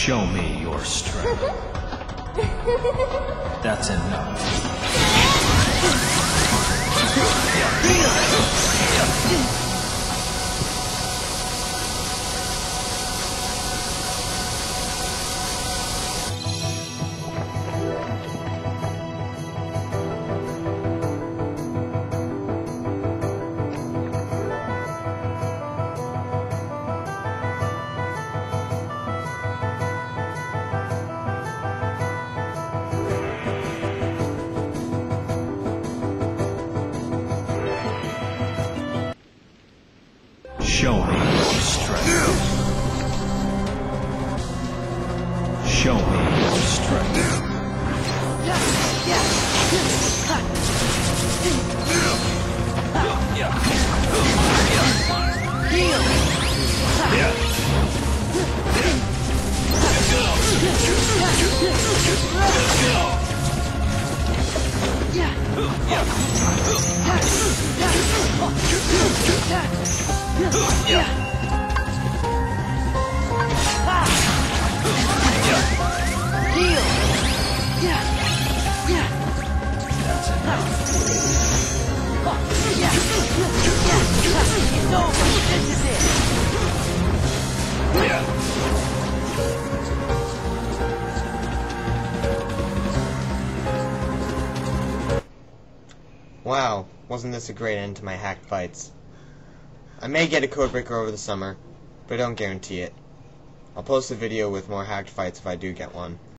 Show me your strength. That's enough. Show me your strength. Show me your strength. Wow, wasn't this a great end to my hacked fights? I may get a codebreaker over the summer, but I don't guarantee it. I'll post a video with more hacked fights if I do get one.